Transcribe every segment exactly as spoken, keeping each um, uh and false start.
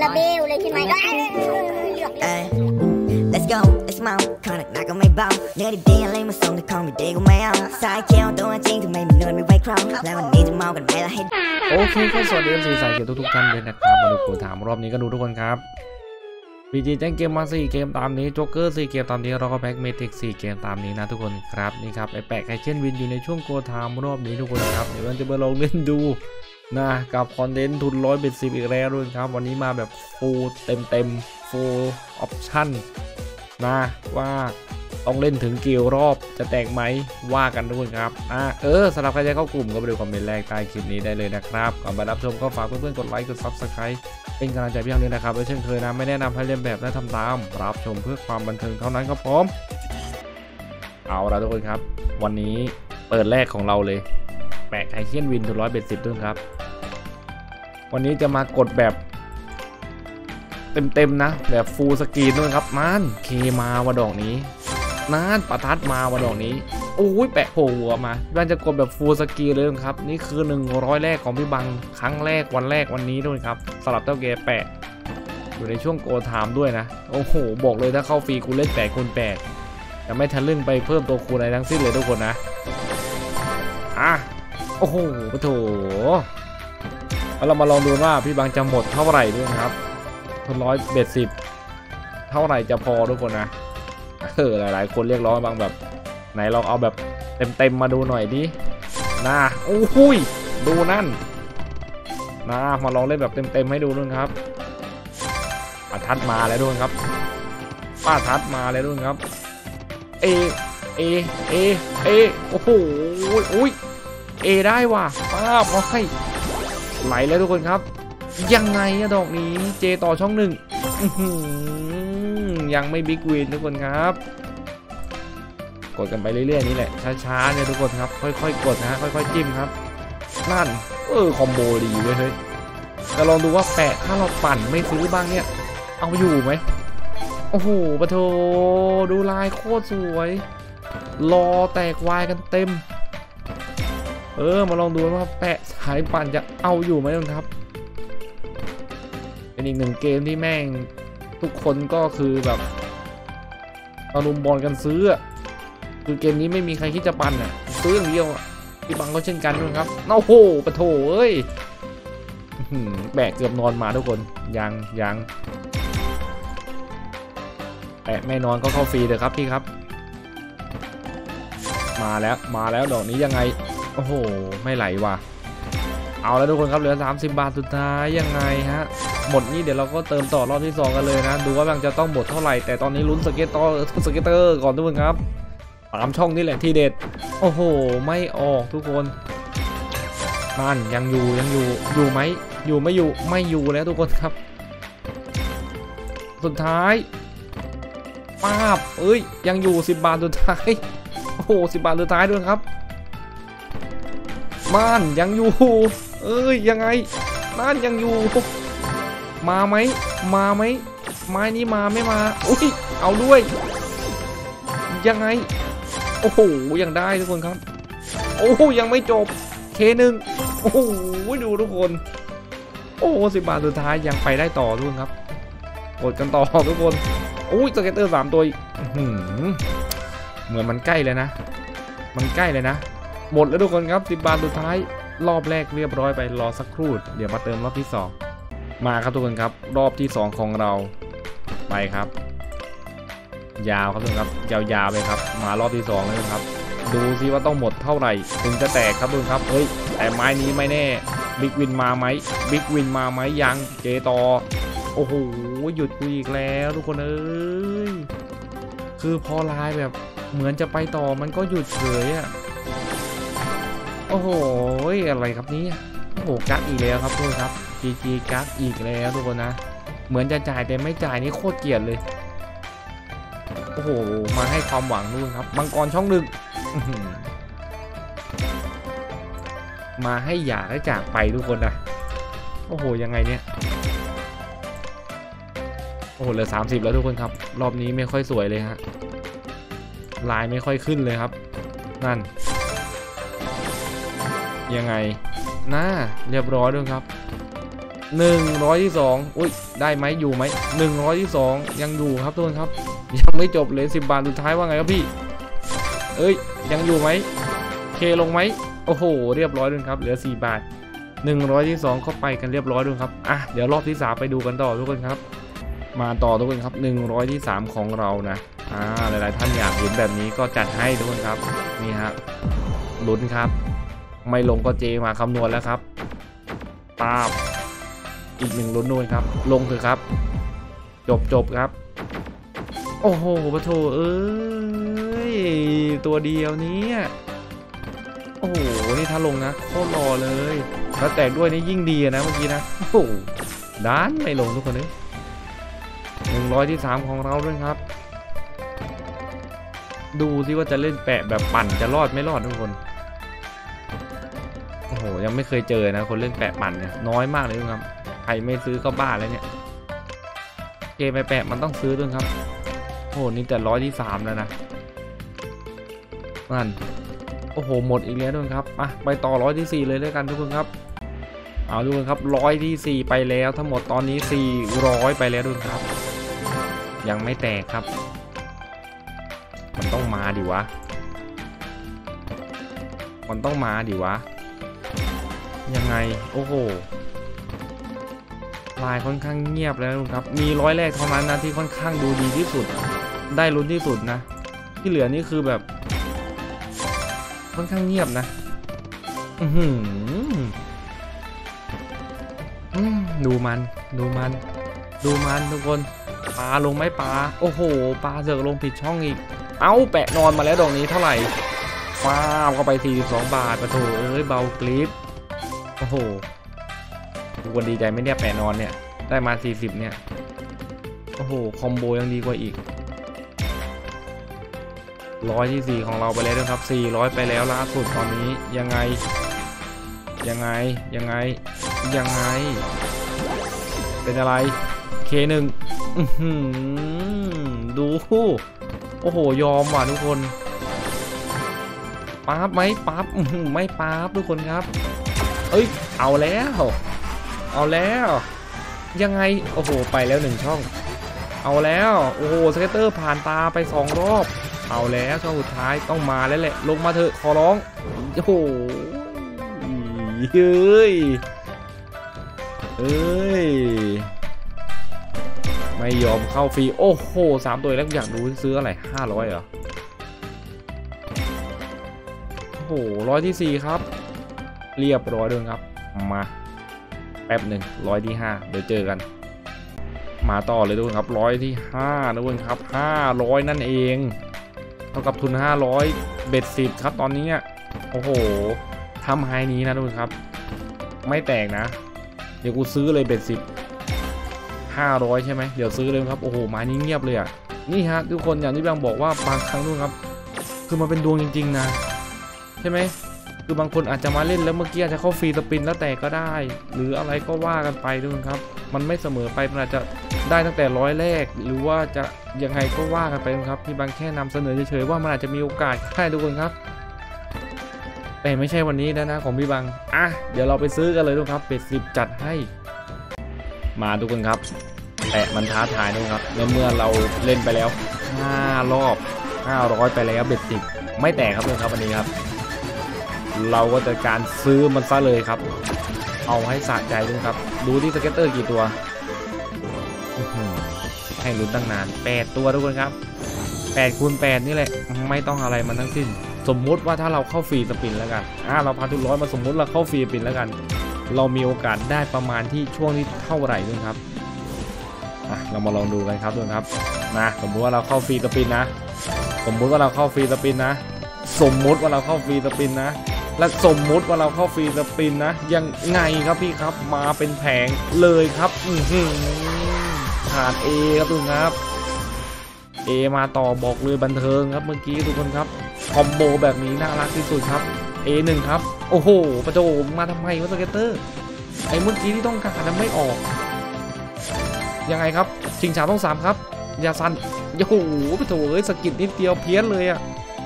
ละเบลเลยใช่ไหมก็ Let's go Let's mount ขอหนักหนักก็ไม่เบาเนื้อดีๆอะไรมาส่งแต่ของไม่ดีก็ไม่เอาสายเขียวตัวจริงทำไมมันนวลไม่ไหวครองแล้ววันนี้จะเมากันไหมล่ะให้โอเคก็สวัสดีสีสายเขียวทุกๆท่านเลยนะครับมาดูโคถามรอบนี้ก็ดูทุกคนครับพีจีแจ้งเกมมาสี่เกมตามนี้โจ๊กเกอร์สี่เกมตามนี้เราก็แพ็กเมทิกสี่เกมตามนี้นะทุกคนครับนี่ครับไอแปะไคเช่นวินอยู่ในช่วงโคถามรอบนี้ทุกคนครับเดี๋ยวเราจะมาลองเล่นดูนะกับคอนเทนต์ทุนร้อยเป็นสิบอีกแล้วด้วยครับวันนี้มาแบบฟูลเต็มเต็มฟูลออปชั่นนะว่าต้องเล่นถึงกี่รอบจะแตกไหมว่ากันทุกคนครับอ่าเออสำหรับใครจะเข้ากลุ่มก็ไปดูคอมเมนต์แรกใต้คลิปนี้ได้เลยนะครับก่อนไปรับชมก็ฝากเพื่อนๆกดไลค์กดซับสไครต์เป็นกำลังใจพี่น้องด้วยนะครับและเช่นเคยนะไม่แนะนำให้เล่นแบบและทำตามรับชมเพื่อความบันเทิงเท่านั้นครับผมเอาละทุกคนครับวันนี้เปิดแรกของเราเลยแปะไคเช่นวินทุนร้อยเป็นสิบด้วยครับวันนี้จะมากดแบบเต็มๆนะแบบฟูลสกรีนด้วยครับนั่นเคมาว่าดอกนี้นั่นประทัดมาว่าดอกนี้โอ้ยแปะโผล่หัวมามันจะกดแบบฟูลสกรีนเลยครับนี่คือหนึ่งร้อยแรกของพี่บังครั้งแรกวันแรกวันนี้ด้วยครับสำหรับเจ้าเกแปะอยู่ในช่วงโกไทม์ด้วยนะโอ้โหบอกเลยถ้าเข้าฟรีกูเล่นแปดคูณแปดจะไม่ทะลึ่งไปเพิ่มตัวคูณอะไรทั้งสิ้นเลยทุกคนนะอ่ะโอ้โหปะโถเรามาลองดูว่าพี่บังจะหมดเท่าไหร่ด้วยครับคนร้อยเบ็ดสิบเท่าไหร่จะพอทุกคนนะเออหลายๆคนเรียกร้องบางแบบไหนลองเอาแบบเต็มๆมาดูหน่อยดินะโอ้โหดูนั่นนะมาลองเล่นแบบเต็มๆให้ดูด้วยครับป้าทัดมาแล้วด้วยครับป้าทัดมาแล้วด้วยครับเอเอเอเอโอ้โหอุ้ยเอได้ว่ะป้าบเอาให้ไหลแล้วทุกคนครับยังไงอะดอกนี้เจต่อช่องหนึ่งยังไม่บิ๊กวินทุกคนครับกดกันไปเรื่อยๆนี่แหละช้าๆเนี่ยทุกคนครับค่อยๆกดนะค่อยๆจิ้มครับนั่นเออคอมโบดีเว้ยเฮ้ยจะลองดูว่าแปะถ้าเราปั่นไม่ซื้อบ้างเนี่ยเอาอยู่ไหมโอ้โหปะโถดูลายโคตรสวยรอแตกวายกันเต็มเออมาลองดูว่าแปะสายปั่นจะเอาอยู่ไหมครับเป็นอีกหนึ่งเกมที่แม่งทุกคนก็คือแบบตะลุมบอลกันซื้อคือเกมนี้ไม่มีใครคิดจะปั่นอ่ะซื้ออย่างเดียวที่บังก็เช่นกันนะครับโอ้โหปะโถเอ้ยแบกเกือบนอนมาทุกคนยังยังแปะไม่นอนก็เข้าฟรีเลยครับพี่ครับมาแล้วมาแล้วดอกนี้ยังไงโอ้โหไม่ไหลว่ะเอาแล้วทุกคนครับเหลือสามสิบบาทสุดท้ายยังไงฮะหมดนี้เดี๋ยวเราก็เติมต่อรอบที่สองกันเลยนะดูว่าบังจะต้องหมดเท่าไหร่แต่ตอนนี้ลุ้นสเก็ตเตอร์สเก็ตเตอร์ก่อนทุกคนครับตามช่องนี่แหละที่เด็ดโอ้โหไม่ออกทุกคนนั่นยังอยู่ยังอยู่อยู่ไหมอยู่ไม่อยู่ไม่อยู่แล้วทุกคนครับสุดท้ายป้าบเอ้ยยังอยู่สิบบาทสุดท้ายโอ้โหสิบบาทสุดท้ายด้วยครับม่านยังอยู่เอ้ยยังไงม่านยังอยู่มาไหมมาไหมไม้นี้มาไม่มาอุ้ยเอาด้วยยังไงโอ้โหยังได้ทุกคนครับโอ้โหยังไม่จบเคหนึ่งโอ้โหดูทุกคนโอ้โหสิบบาทสุดท้ายยังไปได้ต่อทุกคนครับกดกันต่อทุกคนอุ้ยสเก็ตเตอร์สามตัวเหมือนมันใกล้เลยนะมันใกล้เลยนะหมดแล้วทุกคนครับสิบบาทสุดท้ายรอบแรกเรียบร้อยไปรอสักครู่เดี๋ยวมาเติมรอบที่สองมาครับทุกคนครับรอบที่สองของเราไปครับยาวครับทุกคนครับยาวๆไปครับมารอบที่สองเลยครับดูซิว่าต้องหมดเท่าไหร่ถึงจะแตกครับทุกคนครับเฮ้ยแต่ไม้นี้ไม่แน่บิ๊กวินมาไหมบิ๊กวินมาไหมยังเจต่อโอ้โหหยุดกูอีกแล้วทุกคนเอ้ยคือพอลายแบบเหมือนจะไปต่อมันก็หยุดเฉยอ่ะโอ้โหอะไรครับนี้โอ้โหกักอีกแล้วครับทุกคนครับจีจีกักอีกแล้วทุกคนนะเหมือนจะจ่ายแต่ไม่จ่ายนี่โคตรเกลียดเลยโอ้โหมาให้ความหวังนู่นครับมังกรช่องหนึ่งมาให้อยากให้จากไปทุกคนนะโอ้โหยังไงเนี่ยโอ้โหเหลือสามสิบแล้วทุกคนครับรอบนี้ไม่ค่อยสวยเลยฮะลายไม่ค่อยขึ้นเลยครับนั่นยังไงน่าเรียบร้อยด้วยครับหนึ่งร้อยที่สองอุ้ยได้ไหมอยู่ไหมหนึ่งร้อยที่สองยังอยู่ครับทุกคนครับยังไม่จบเลยสิบบาทสุดท้ายว่าไงครับพี่เอ้ยยังอยู่ไหมเคลงไหมโอ้โหเรียบร้อยด้วยครับเหลือสี่บาทหนึ่งร้อยที่สองเข้าไปกันเรียบร้อยด้วยครับอ่ะเดี๋ยวรอบที่สามไปดูกันต่อทุกคนครับมาต่อทุกคนครับหนึ่งร้อยที่สามของเรานะอ่าหลายๆท่านอยากเห็นแบบนี้ก็จัดให้ทุกคนครับนี่ฮะลุ้นครับไม่ลงก็เจมาคำนวณแล้วครับตาบอีกหนึ่งลุ้นด้วยครับลงเถอะครับจบจบครับโอ้โหปะโถเอ้ยตัวเดียวนี้โอ้โหนี่ถ้าลงนะโคตรรอเลยแล้วแตกด้วยนี่ยิ่งดีนะเมื่อกี้นะโอ้โหด้านไม่ลงทุกคนเลยหนึ่งร้อยที่สามของเราด้วยครับดูซิว่าจะเล่นแปะแบบปั่นจะรอดไม่รอดทุกคนโอ้โหยังไม่เคยเจอนะคนเล่นแปะปั่นเนี่ยน้อยมากเลยทุกคนใครไม่ซื้อก็บ้าแล้วเนี่ยเกมแปะมันต้องซื้อด้วยครับโอ้โหนี่แต่ร้อยที่สามแล้วนะนั่นโอ้โหหมดอีกแล้วด้วยครับอ่ะไปต่อร้อยที่สี่เลยด้วยกันทุกคนครับเอาดูกันครับร้อยที่สี่ไปแล้วทั้งหมดตอนนี้สี่ร้อยไปแล้วด้วยครับยังไม่แตกครับมันต้องมาดิวะมันต้องมาดิวะยังไงโอ้โหลายค่อนข้างเงียบแล้วครับมีร้อยแรกเท่านั้นนะที่ค่อนข้างดูดีที่สุดได้ลุ้นที่สุดนะที่เหลือนี่คือแบบค่อนข้างเงียบนะอือหือดูมันดูมันดูมันทุกคนปลาลงไหมปลาโอ้โหปลาเสือกลงผิดช่องอีกเอ้าแปะนอนมาแล้วดอกนี้เท่าไหร่ฟ้าเข้าไปสี่สิบสองบาทปะโถเอ้ยเบากริปโอ้โหทุกคนดีใจไหมเนี่ยแปะนอนเนี่ยได้มาสี่สิบเนี่ยโอ้โหคอมโบยังดีกว่าอีกร้อยที่สี่ของเราไปแล้วนะครับสี่ร้อยไปแล้วล่าสุดตอนนี้ยังไงยังไงยังไงยังไงเป็นอะไรเคหนึ่งดูโอ้โหยอมว่ะทุกคนปั๊บไหมปั๊บไม่ปั๊บทุกคนครับเอ้ยเอาแล้วเอาแล้วยังไงโอ้โหไปแล้วหนึ่งช่องเอาแล้วโอ้โหสเก็ตเตอร์ผ่านตาไปสองรอบเอาแล้วช่องสุดท้ายต้องมาแล้วแหละลงมาเถอะขอร้องโอ้โหเฮ้ยเอ้ยไม่ยอมเข้าฟรีโอ้โหสามตัวแล้วอยากดูซื้ออะไรห้าร้อยเหรอโอ้โหร้อยที่สี่ครับเรียบร้อยด้วยครับมาแป๊บหนึ่งร้อยที่ห้าเดี๋ยวเจอกันมาต่อเลยทุกคนครับร้อยที่ห้าทุกคนครับห้าร้อยนั่นเองเท่ากับทุนห้าร้อยเบ็ดสิบครับตอนนี้โอ้โหทำไฮนี้นะทุกคนครับไม่แตกนะเดี๋ยวกูซื้อเลยเบ็ดสิบห้าร้อยใช่ไหมเดี๋ยวซื้อเลยครับโอ้โหไม้นี้เงียบเลยอ่ะนี่ฮะทุกคนอย่างที่บางบอกว่าบางครั้งทุกครับคือมันเป็นดวงจริงๆนะใช่ไหมคือบางคนอาจจะมาเล่นแล้วเมื่อกี้อาจจะเข้าฟรีสปินแล้วแตกก็ได้หรืออะไรก็ว่ากันไปทุกคนครับมันไม่เสมอไปมันอาจจะได้ตั้งแต่ร้อยแรกหรือว่าจะยังไงก็ว่ากันไปครับที่บางแค่นำเสนอเฉยๆว่ามันอาจจะมีโอกาสแค่ทุกคนครับแต่ไม่ใช่วันนี้นะนะของพี่บังอ่ะเดี๋ยวเราไปซื้อกันเลยทุกครับเป็ดสิบจัดให้มาทุกคนครับแต่มันท้าทายนะครับในเมื่อเราเล่นไปแล้วห้ารอบห้าร้อยไปแล้วเบ็ดสิบไม่แตกครับทุกคนครับวันนี้ครับเราก็จะการซื้อมันซะเลยครับเอาให้สะใจด้วยครับดูที่สเก็ตเตอร์กี่ตัวให้ลุ้นตั้งนานแปดตัวทุกคนครับแปดคูณแปดนี่แหละไม่ต้องอะไรมันทั้งสิ้นสมมุติว่าถ้าเราเข้าฟรีสปินแล้วกันอ่าเราพาทุนร้อยมาสมมุติเราเข้าฟรีสปินแล้วกันเรามีโอกาสได้ประมาณที่ช่วงนี้เท่าไหร่ด้วยครับอ่ะเรามาลองดูกันครับด้วยครับนะสมมุติว่าเราเข้าฟรีสปินนะสมมุติว่าเราเข้าฟรีสปินนะสมมุติว่าเราเข้าฟรีสปินนะและสมมุติว่าเราเข้าฟรีสปินนะยังไงครับพี่ครับมาเป็นแผงเลยครับอือหือขาด A ครับทุกคนครับ A มาต่อบอกเลยบันเทิงครับเมื่อกี้ทุกคนครับคอมโบแบบนี้น่ารักที่สุดครับ เอ หนึ่ง ครับโอ้โหประโจมมาทำไมวะสเก็ตเตอร์ไอ้เมื่อกี้ที่ต้องการนั้นไม่ออกยังไงครับชิงช้าต้องสามครับยาซันโอ้โหประโจเอ้ยสกิดนิดเดียวเพี้ยนเลยอะ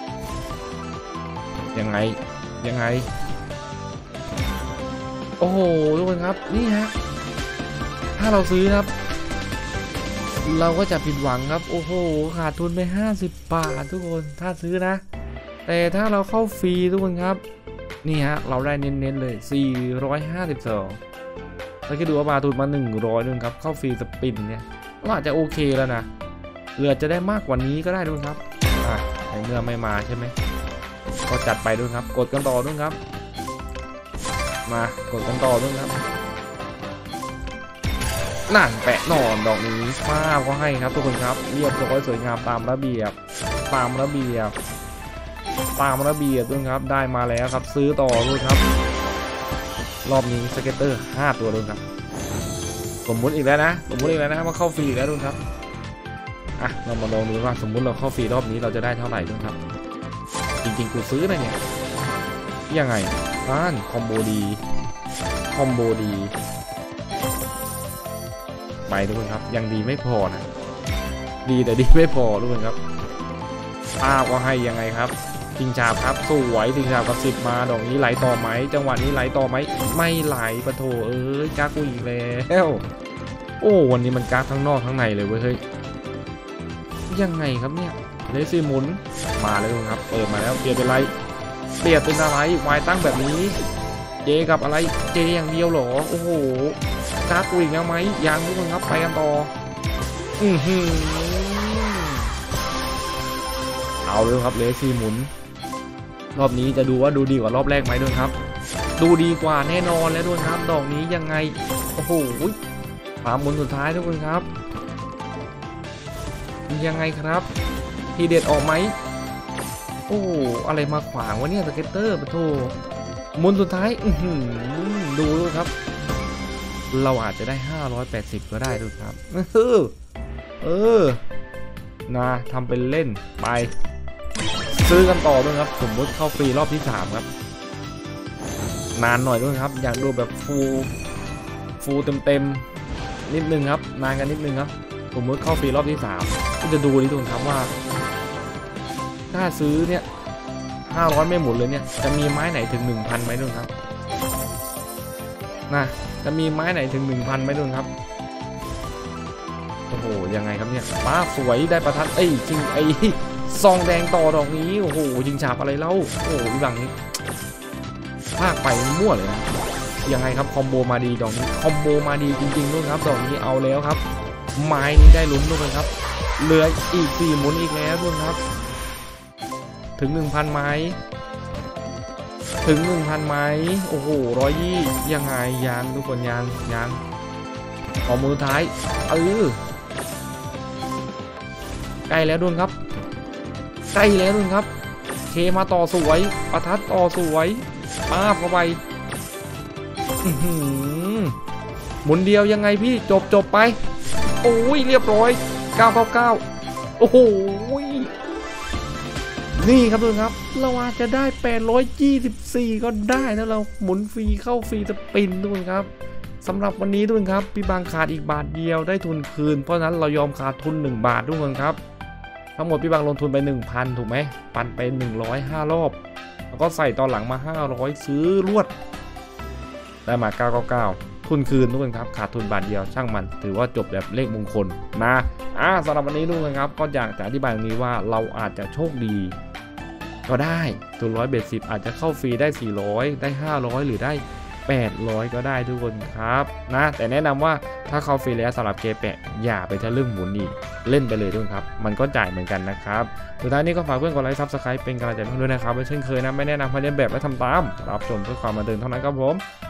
ยังไงยังไงโอ้โหทุกคนครับนี่ฮะถ้าเราซื้อครับเราก็จะผิดหวังครับโอ้โหขาดทุนไปห้าสิบบาททุกคนถ้าซื้อนะแต่ถ้าเราเข้าฟรีทุกคนครับนี่ฮะเราได้เน้นๆเลยสี่ร้อยห้าสิบสองแล้วก็ดูว่าบาทุนมาหนึ่งร้อยนึงครับเข้าฟรีสปินเนี่ยก็อาจจะโอเคแล้วนะเหลือจะได้มากกว่านี้ก็ได้ด้วยครับอ่ะในเมื่อไม่มาใช่ไหมก็จัดไปด้วยครับกดกันต่อด้วยครับมากดกันต่อด้วยครับนั่นแปะนอนดอกนี้ป้าก็ให้ครับทุกคนครับเรียบร้อยสวยงามตามระเบียบตามระเบียบตามระเบียบด้วยครับได้มาแล้วครับซื้อต่อด้วยครับรอบนี้สเก็ตเตอร์ห้าตัวด้วยครับสมมุติอีกแล้วนะสมมุติอีกแล้วนะว่าเข้าฟรีแล้วด้วยครับอ่ะเรามาลองดูว่าสมมุติเราเข้าฟรีรอบนี้เราจะได้เท่าไหร่ด้วยครับจริงๆกูซื้อนะเนี่ยยังไงบ้านคอมโบดีคอมโบดีไปทุกคนครับยังดีไม่พอนะดีแต่ดีไม่พอทุกคนครับป้าก็ให้ยังไงครับทิงชาบครับสวยทิงชาบกับสิบมาดอกนี้ไหลต่อไหมจังหวะนี้ไหลต่อไหมไม่ไหลปะโถเอ้ยกากูอีกแล้วโอ้วันนี้มันกาทั้งนอกทั้งในเลยเว้ยเฮ้ยยังไงครับเนี่ยเลซี่หมุนมาเลยครับเปิดมาแล้วเปลี่ยนเป็นไรเปลี่ยนเป็นอะไรวายตั้งแบบนี้เจกับอะไรเจอย่างเดียวหรอโอ้โหกากูอีกแล้วไหมยังทุกคนครับไปกันต่ออือหือเอาเลยครับเลซี่หมุนรอบนี้จะดูว่าดูดีกว่ารอบแรกไหมด้วยครับดูดีกว่าแน่นอนแล้วด้วยครับดอกนี้ยังไงโอ้โหสามหมุนสุดท้ายทุกคนครับยังไงครับทีเด็ดออกไหมโอ้อะไรมาขวางวะเนี่ยสเก็ตเตอร์ปะโถหมุนสุดท้ายอือหือดูด้วยครับเราอาจจะได้ห้าร้อยแปดสิบก็ได้ด้วยครับเออเออนะทำเป็นเล่นไปซื้อกันต่อด้วยครับสมมติเข้าฟรีรอบที่สามครับนานหน่อยด้วยครับอยากดูแบบฟูฟูเต็มเต็มนิดนึงครับนานกันนิดนึงครับสมมติเข้าฟรีรอบที่สามก็จะดูนี่ทุกคนครับว่าถ้าซื้อเนี่ยห้าร้อยไม่หมุนเลยเนี่ยจะมีไม้ไหนถึง หนึ่งพัน ไหมด้วยครับนะจะมีไม้ไหนถึง หนึ่งพัน ไหมด้วยครับโอ้โหยังไงครับเนี่ยป้าสวยได้ประทัดเอ้ยจริงไอ้ซองแดงต่อดอกนี้โอ้โหยิงฉาบอะไรเล่าโอ้โหหลังนี้ภาคไปมั่วเลยนะยังไงครับคอมโบมาดีดอกนี้คอมโบมาดีจริงๆด้วยครับดอกนี้เอาแล้วครับไม้นี้ได้ลุ้นด้วยครับเหลืออีกสี่หมุนอีกแล้วด้วยครับถึง หนึ่งพัน ไม้ถึง หนึ่งพัน ไม้โอ้โหหนึ่งร้อยยี่สิบยังไงยังทุกคนยังยังขอมือท้ายเออใกล้แล้วด้วยครับใกล้แล้วด้วยครับเคมาต่อสวยประทัดต่อสวยมาบเข้าไปหมุนเดียวยังไงพี่จบจบไปโอ้ยเรียบร้อยเก้าเก้าเก้าโอ้โหนี่ครับทุกคนครับเราอาจจะได้แปดร้อยยี่สิบสี่ก็ได้นะเราหมุนฟรีเข้าฟรีสปินทุกคนครับสำหรับวันนี้ทุกคนครับพี่บางขาดอีกบาทเดียวได้ทุนคืนเพราะฉะนั้นเรายอมขาดทุนหนึ่งบาททุกคนครับทั้งหมดพี่บางลงทุนไป หนึ่งพัน ถูกไหมปันไปหนึ่งร้อยห้ารอบแล้วก็ใส่ตอนหลังมาห้าร้อยซื้อรวดได้มาเก้าเก้าเก้าทุนคืนทุกคนครับขาดทุนบาทเดียวช่างมันถือว่าจบแบบเลขมงคลนะอ่าสำหรับวันนี้ทุกคนครับก็อยากจะอธิบายตรงนี้ว่าเราอาจจะโชคดีก็ได้ทุนร้อยเบสิบอาจจะเข้าฟรีได้สี่ร้อยได้ห้าร้อยหรือได้แปดร้อยก็ได้ทุกคนครับนะแต่แนะนำว่าถ้าเข้าฟรีแล้วสำหรับเกแปะอย่าไปทะลึ่งหมุนอีกเล่นไปเลยทุกคนครับมันก็จ่ายเหมือนกันนะครับสุดท้ายนี้ก็ฝากเพื่อนกดไลค์ซับสไครป์เป็นกำลังใจให้ด้วยนะครับเช่นเคยนะไม่แนะนำให้เล่นแบบและทำตามรับชมเพื่อความบันเทิงเท่านั้นครับผม